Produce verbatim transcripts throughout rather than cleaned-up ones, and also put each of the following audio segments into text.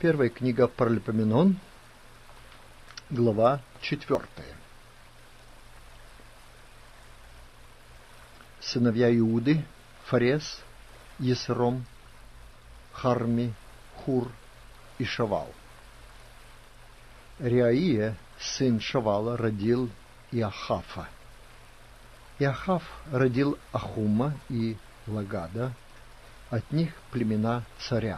Первая книга Паралипоменон, глава четвертая. Сыновья Иуды: Фарес, Есром, Харми, Хур и Шавал. Реаия, сын Шавала, родил Иохафа. Иохаф родил Ахума и Лагада, от них племена царян.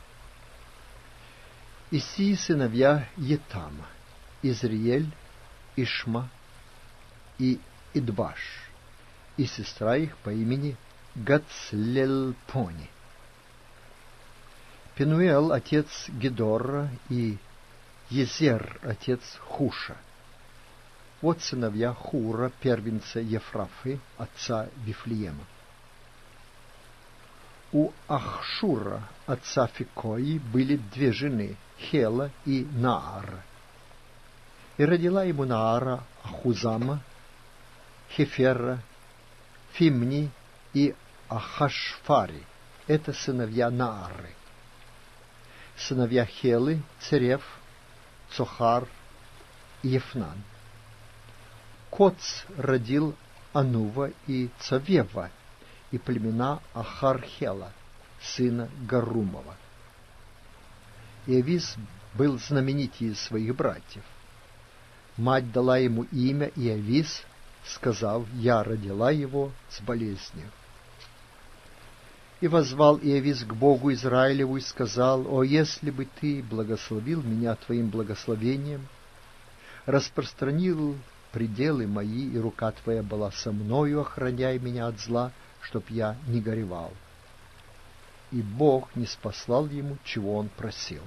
И сии сыновья Етама: Изриель, Ишма и Идбаш, и сестра их по имени Гацлельпони. Пенуэл отец Гедора и Езер отец Хуша. Вот сыновья Хура, первенца Ефрафы, отца Вифлеема. У Ахшура, отца Фикои, были две жены, Хела и Наара. И родила ему Наара Ахузама, Хефера, Фимни и Ахашфари. Это сыновья Наарры. Сыновья Хелы: Церев, Цохар и Ефнан. Коц родил Анува и Цавева и племена Ахархела, сына Гарумова. Иовис был знаменитее своих братьев. Мать дала ему имя Иовис, сказав: «Я родила его с болезнью». И воззвал Иовис к Богу Израилеву и сказал: «О, если бы ты благословил меня твоим благословением, распространил пределы мои, и рука твоя была со мною, охраняй меня от зла, чтоб я не горевал». И Бог не спаслал ему, чего он просил.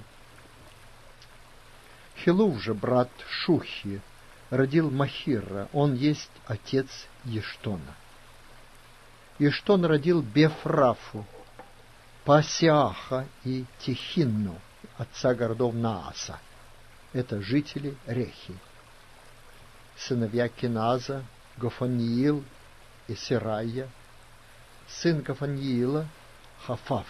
Хилув же, брат Шухи, родил Махира, он есть отец Ештона. Ештон родил Бефрафу, Пасиаха и Техинну, отца городов Нааса. Это жители Рехи. Сыновья Киназа: Гофаниил и Серайя. Сын Гофаниила — Хафаф.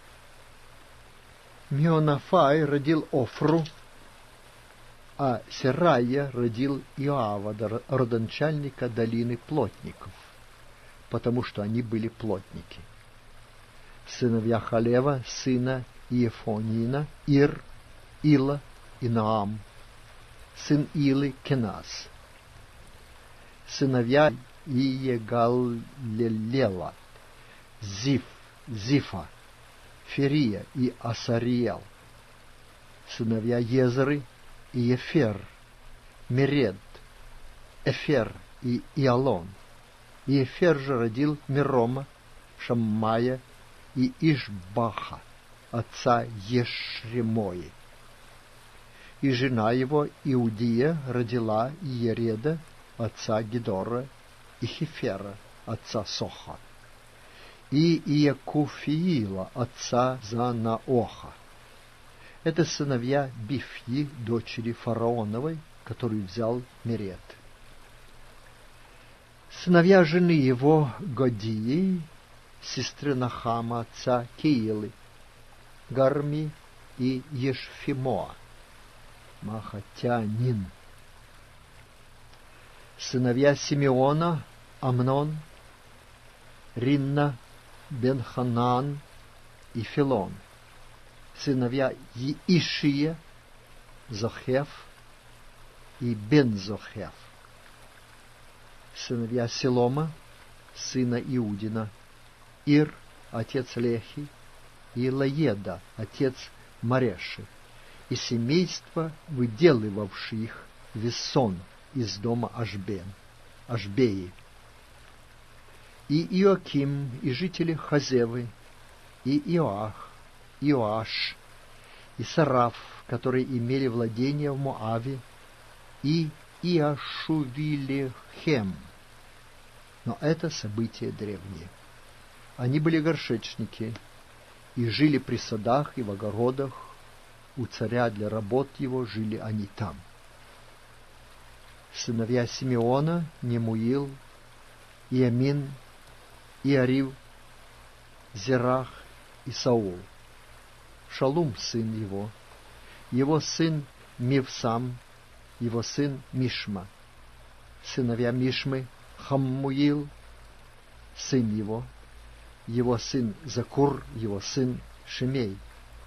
Меонафай родил Офру, а Серайя родил Иоава, родоначальника долины плотников, потому что они были плотники. Сыновья Халева, сына Иефонина: Ир, Ила и Наам. Сын Илы — Кеназ. Сыновья Иегаллелела: Зиф, Зифа, Ферия и Асариел. Сыновья Езры: Иефер, Меред, Эфер и Иалон. Иефер же родил Мирома, Шаммая и Ишбаха, отца Ешремои. И жена его Иудия родила Иереда, отца Гедора, и Хефера, отца Соха, и Иекуфиила, отца Занаоха. Это сыновья Бифьи, дочери фараоновой, которую взял Меред. Сыновья жены его Годии, сестры Нахама, отца Киилы: Гарми и Ешфимоа, Махатянин. Сыновья Симеона: Амнон, Ринна, Бенханан и Филон. Сыновья Иишия: Зохеф и Бензохеф. Сыновья Селома, сына Иудина: Ир, отец Лехи, и Лаеда, отец Мареши, и семейство, выделывавшие их Вессон из дома Ашбен, Ашбеи. И Иоаким, и жители Хазевы, и Иоах, Иоаш, и Сараф, которые имели владения в Моаве, и Иашувилехем. Но это события древние. Они были горшечники и жили при садах и в огородах. У царя для работ его жили они там. Сыновья Симеона: Немуил, Иамин, Иарив, Зерах и Саул. Шалум сын его, его сын Мивсам, его сын Мишма. Сыновья Мишмы — Хаммуил, сын его, его сын Закур, его сын Шимей.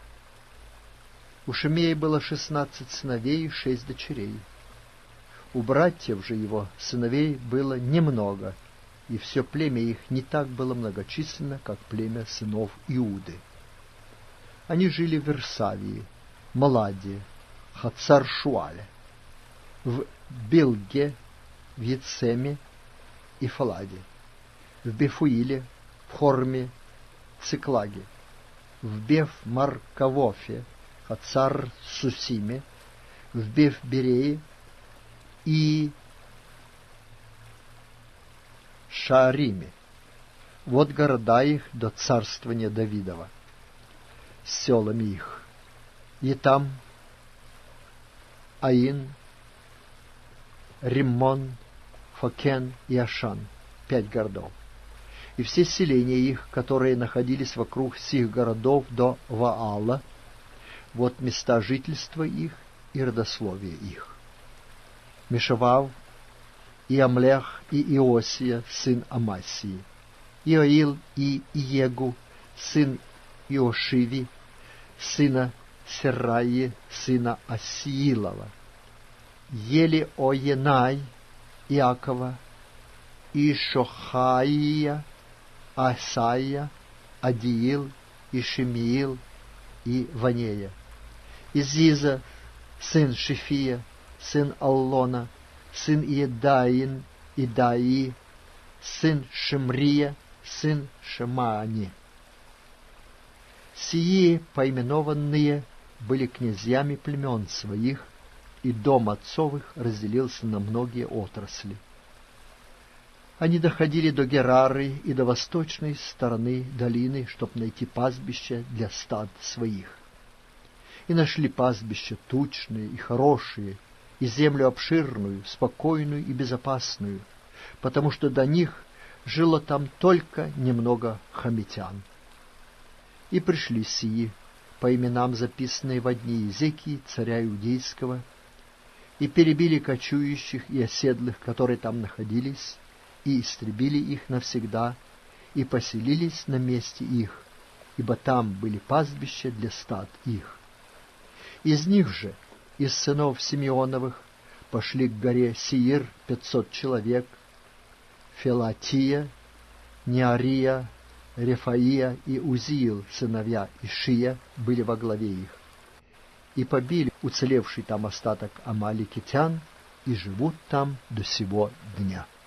У Шимея было шестнадцать сыновей и шесть дочерей. У братьев же его сыновей было немного, и все племя их не так было многочисленно, как племя сынов Иуды. Они жили в Версавии, Маладе, Хацар-Шуале, в Билге, в Ецеме и Фаладе, в Бефуиле, в Хорме, Циклаге, в Беф-Маркавофе, Хацар-Сусиме, в Беф-Берее и Шаариме. Вот города их до царствования Давидова, с селами их: Етам, Аин, Риммон, Фокен и Ашан, пять городов, и все селения их, которые находились вокруг сих городов до Ваала, вот места жительства их и родословия их. Мешавав, и Амлех, и Иосия, сын Амасии, Иоил и Иегу, сын Иошиви, сына Сераи, сына Асиилова, Елиоенай, Иакова, и Шохаия, Асая, Адиил, и Шимиил, и Ванея, и Зиза, сын Шифия, сын Аллона, сын Иедаин, Идаи, сын Шимрия, сын Шемаани. Сии поименованные были князьями племен своих, и дом отцовых разделился на многие отрасли. Они доходили до Герары и до восточной стороны долины, чтобы найти пастбище для стад своих. И нашли пастбища тучные и хорошие, и землю обширную, спокойную и безопасную, потому что до них жило там только немного хамитян. И пришли сии, по именам записанные во дни Иезекии, царя Иудейского, и перебили кочующих и оседлых, которые там находились, и истребили их навсегда, и поселились на месте их, ибо там были пастбища для стад их. Из них же, из сынов Симеоновых, пошли к горе Сиир пятьсот человек: Фелатия, Неария, Рефаия и Узиил, сыновья Ишия, были во главе их. И побили уцелевший там остаток амаликитян, и живут там до сего дня.